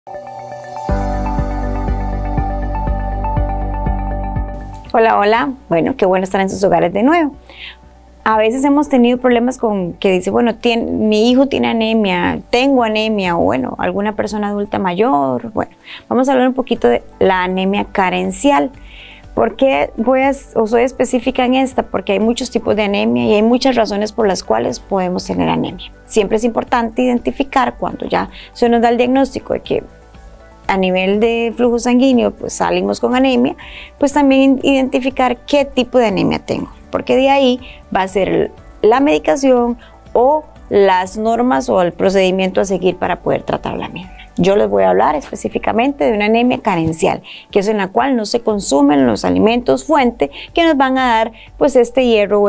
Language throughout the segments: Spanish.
Hola, hola. Bueno, qué bueno estar en sus hogares de nuevo. A veces hemos tenido problemas con que dice, bueno, mi hijo tiene anemia, tengo anemia, o bueno, alguna persona adulta mayor. Bueno, vamos a hablar un poquito de la anemia carencial. ¿Por qué soy específica en esta? Porque hay muchos tipos de anemia y hay muchas razones por las cuales podemos tener anemia. Siempre es importante identificar cuando ya se nos da el diagnóstico de que a nivel de flujo sanguíneo pues salimos con anemia, pues también identificar qué tipo de anemia tengo, porque de ahí va a ser la medicación o las normas o el procedimiento a seguir para poder tratar la misma. Yo les voy a hablar específicamente de una anemia carencial, que es en la cual no se consumen los alimentos fuente que nos van a dar pues este hierro o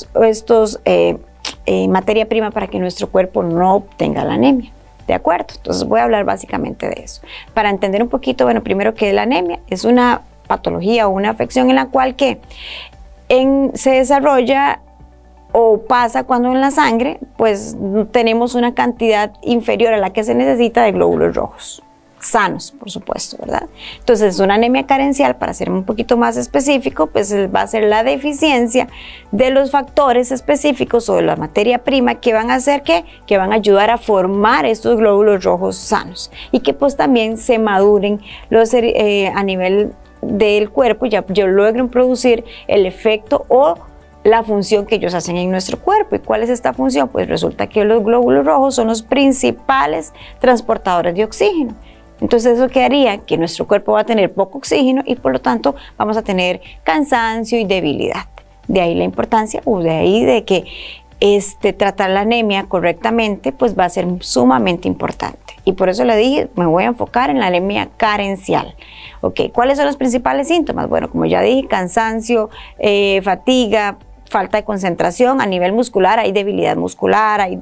materia prima para que nuestro cuerpo no obtenga la anemia. ¿De acuerdo? Entonces voy a hablar básicamente de eso. Para entender un poquito, bueno, primero que la anemia es una patología o una afección en la cual se desarrolla o pasa cuando en la sangre pues tenemos una cantidad inferior a la que se necesita de glóbulos rojos. Sanos, por supuesto, ¿verdad? Entonces, una anemia carencial, para ser un poquito más específico, pues va a ser la deficiencia de los factores específicos o de la materia prima que van a hacer que van a ayudar a formar estos glóbulos rojos sanos y que pues también se maduren a nivel del cuerpo, ya logren producir el efecto o la función que ellos hacen en nuestro cuerpo. ¿Y cuál es esta función? Pues resulta que los glóbulos rojos son los principales transportadores de oxígeno. Entonces eso qué haría que nuestro cuerpo va a tener poco oxígeno y por lo tanto vamos a tener cansancio y debilidad. De ahí la importancia o de ahí de que tratar la anemia correctamente pues va a ser sumamente importante. Y por eso le dije, me voy a enfocar en la anemia carencial. Okay, ¿cuáles son los principales síntomas? Bueno, como ya dije, cansancio, fatiga, falta de concentración. A nivel muscular hay debilidad muscular, hay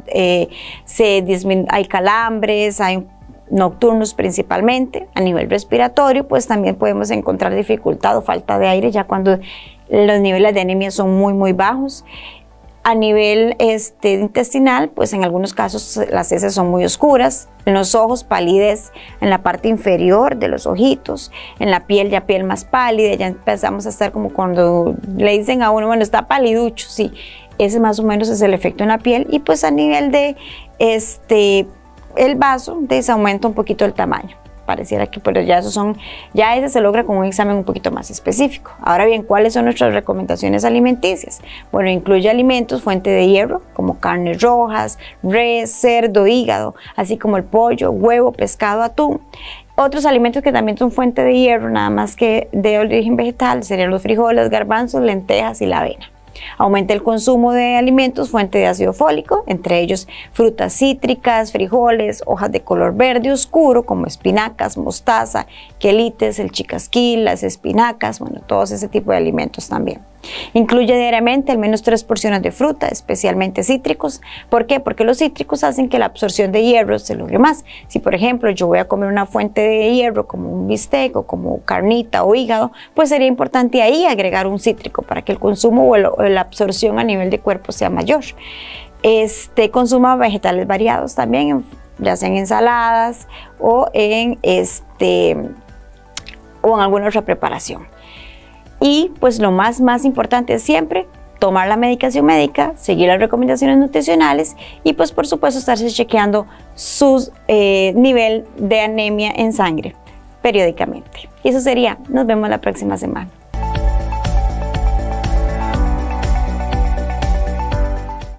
calambres, hay nocturnos principalmente. A nivel respiratorio pues también podemos encontrar dificultad o falta de aire ya cuando los niveles de anemia son muy bajos. A nivel intestinal pues en algunos casos las heces son muy oscuras, en los ojos palidez en la parte inferior de los ojitos, en la piel ya piel más pálida, ya empezamos a estar como cuando le dicen a uno, bueno, está paliducho, sí, ese más o menos es el efecto en la piel. Y pues a nivel de el vaso aumenta un poquito el tamaño, pareciera que, pero ya ese se logra con un examen un poquito más específico. Ahora bien, ¿cuáles son nuestras recomendaciones alimenticias? Bueno, incluye alimentos fuente de hierro como carnes rojas, res, cerdo, hígado, así como el pollo, huevo, pescado, atún. Otros alimentos que también son fuente de hierro, nada más que de origen vegetal, serían los frijoles, garbanzos, lentejas y la avena. Aumenta el consumo de alimentos fuente de ácido fólico, entre ellos frutas cítricas, frijoles, hojas de color verde oscuro como espinacas, mostaza, quelites, el chicasquil, las espinacas, bueno, todos ese tipo de alimentos también. Incluye diariamente al menos 3 porciones de fruta, especialmente cítricos. ¿Por qué? Porque los cítricos hacen que la absorción de hierro se logre más. Si por ejemplo yo voy a comer una fuente de hierro como un bistec o como carnita o hígado, pues sería importante ahí agregar un cítrico para que el consumo o la absorción a nivel de cuerpo sea mayor. Consuma vegetales variados también, ya sea en ensaladas o en alguna otra preparación. Y pues lo más importante es siempre tomar la medicación médica, seguir las recomendaciones nutricionales y pues por supuesto estarse chequeando su nivel de anemia en sangre periódicamente. Y eso sería, nos vemos la próxima semana.